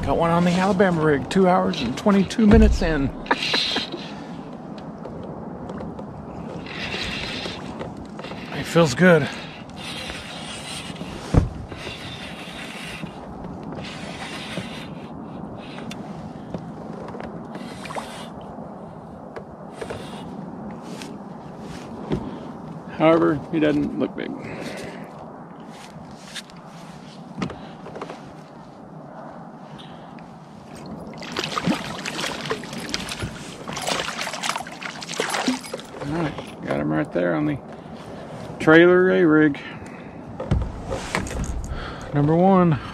Got one on the Alabama rig, 2 hours and 22 minutes in. It feels good. However, he doesn't look big. Alright, got him right there on the trailer A rig. Number one.